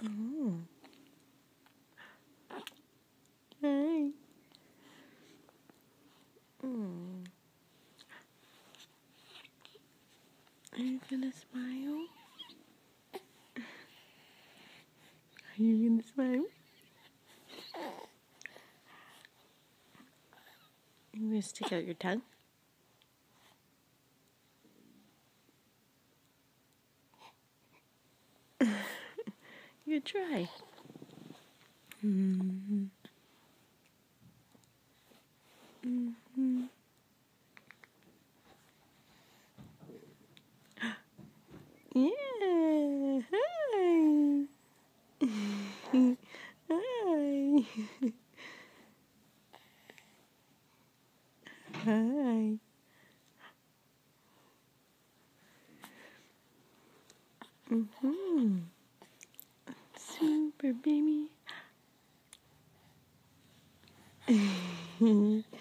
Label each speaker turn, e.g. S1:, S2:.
S1: Oh. Hi. Oh. Are you gonna smile? Are you gonna smile? You gonna stick out your tongue? You try. Mm-hmm. Mm-hmm. Yeah. Hi. Hi. Hi. Mm-hmm. Super baby.